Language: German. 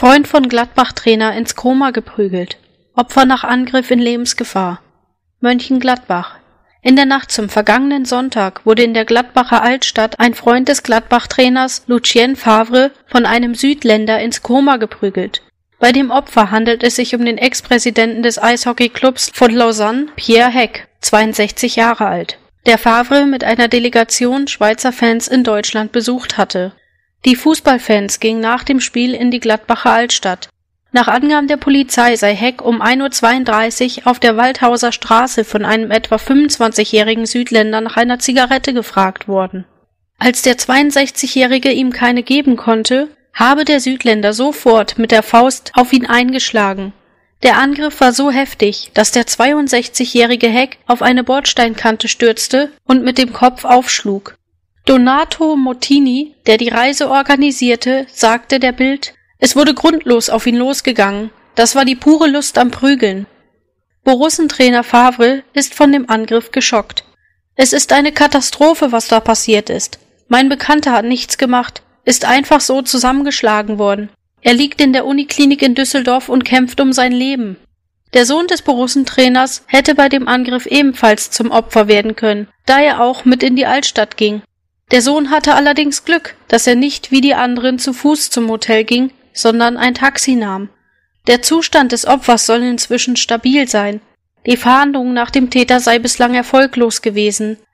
Freund von Gladbach-Trainer ins Koma geprügelt. Opfer nach Angriff in Lebensgefahr. Mönchengladbach. In der Nacht zum vergangenen Sonntag wurde in der Gladbacher Altstadt ein Freund des Gladbach-Trainers Lucien Favre von einem Südländer ins Koma geprügelt. Bei dem Opfer handelt es sich um den Ex-Präsidenten des Eishockeyclubs von Lausanne, Pierre Heck, 62 Jahre alt, der Favre mit einer Delegation Schweizer Fans in Deutschland besucht hatte. Die Fußballfans gingen nach dem Spiel in die Gladbacher Altstadt. Nach Angaben der Polizei sei Heck um 1:32 Uhr auf der Waldhauser Straße von einem etwa 25-jährigen Südländer nach einer Zigarette gefragt worden. Als der 62-Jährige ihm keine geben konnte, habe der Südländer sofort mit der Faust auf ihn eingeschlagen. Der Angriff war so heftig, dass der 62-jährige Heck auf eine Bordsteinkante stürzte und mit dem Kopf aufschlug. Donato Mottini, der die Reise organisierte, sagte der Bild: Es wurde grundlos auf ihn losgegangen. Das war die pure Lust am Prügeln. Borussentrainer Favre ist von dem Angriff geschockt. Es ist eine Katastrophe, was da passiert ist. Mein Bekannter hat nichts gemacht, ist einfach so zusammengeschlagen worden. Er liegt in der Uniklinik in Düsseldorf und kämpft um sein Leben. Der Sohn des Borussentrainers hätte bei dem Angriff ebenfalls zum Opfer werden können, da er auch mit in die Altstadt ging. Der Sohn hatte allerdings Glück, dass er nicht wie die anderen zu Fuß zum Hotel ging, sondern ein Taxi nahm. Der Zustand des Opfers soll inzwischen stabil sein. Die Fahndung nach dem Täter sei bislang erfolglos gewesen.